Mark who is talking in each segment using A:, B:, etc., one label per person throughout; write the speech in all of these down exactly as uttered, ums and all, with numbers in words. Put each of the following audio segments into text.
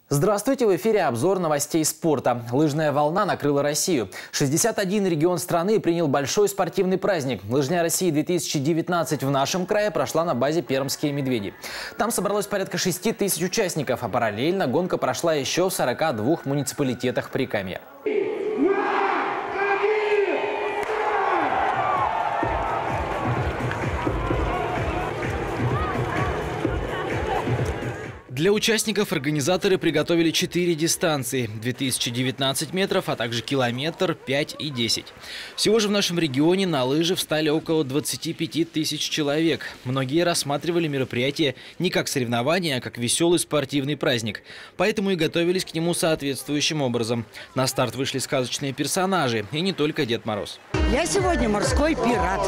A: Здравствуйте! В эфире обзор новостей спорта. Лыжная волна накрыла Россию. шестьдесят один регион страны принял большой спортивный праздник. Лыжня России две тысячи девятнадцать в нашем крае прошла на базе «Пермские медведи». Там собралось порядка шести тысяч участников, а параллельно гонка прошла еще в сорока двух муниципалитетах Прикамья. Для участников организаторы приготовили четыре дистанции – две тысячи девятнадцать метров, а также километр, пять и десять. Всего же в нашем регионе на лыжи встали около двадцати пяти тысяч человек. Многие рассматривали мероприятие не как соревнование, а как веселый спортивный праздник. Поэтому и готовились к нему соответствующим образом. На старт вышли сказочные персонажи, и не только Дед Мороз.
B: Я сегодня морской пират.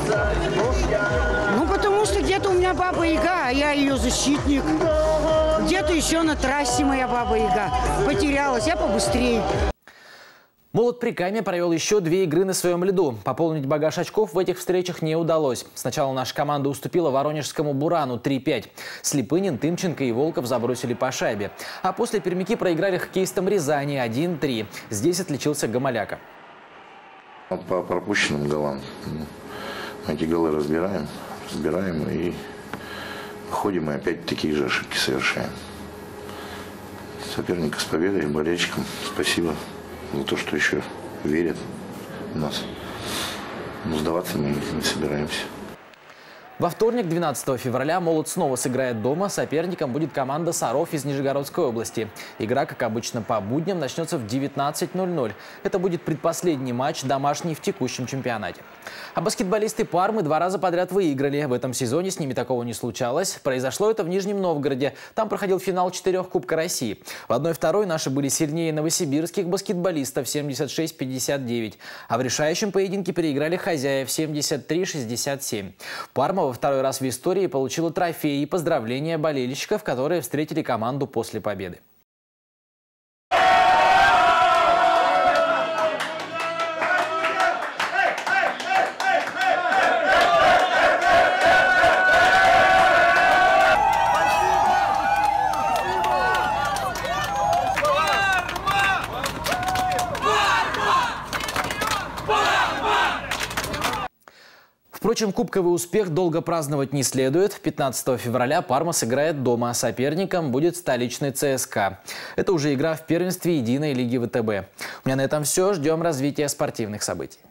B: Ну, потому что где-то у меня Баба Яга, а я ее защитник. Где-то еще на трассе моя Баба Яга потерялась, я побыстрее.
A: Молот Прикамья провел еще две игры на своем льду. Пополнить багаж очков в этих встречах не удалось. Сначала наша команда уступила воронежскому «Бурану» три пять. Слепынин, Тымченко и Волков забросили по шайбе. А после пермяки проиграли хоккеистам Рязани один три. Здесь отличился Гомоляка.
C: По пропущенным голам эти голы разбираем, разбираем и ходим и опять такие же ошибки совершаем. Соперника с победой, болельщикам спасибо за то, что еще верят в нас. Но сдаваться мы не собираемся.
A: Во вторник, двенадцатого февраля, «Молот» снова сыграет дома. Соперником будет команда «Саров» из Нижегородской области. Игра, как обычно, по будням начнется в девятнадцать ноль ноль. Это будет предпоследний матч домашний в текущем чемпионате. А баскетболисты «Пармы» два раза подряд выиграли. В этом сезоне с ними такого не случалось. Произошло это в Нижнем Новгороде. Там проходил финал четырех Кубка России. В одной-второй наши были сильнее новосибирских баскетболистов семьдесят шесть пятьдесят девять. А в решающем поединке переиграли хозяев семьдесят три шестьдесят семь. «Парма» во второй раз в истории получила трофей и поздравления болельщиков, которые встретили команду после победы. Впрочем, кубковый успех долго праздновать не следует. пятнадцатого февраля «Парма» сыграет дома. Соперником будет столичный ЦСКА. Это уже игра в первенстве единой лиги ВТБ. У меня на этом все. Ждем развития спортивных событий.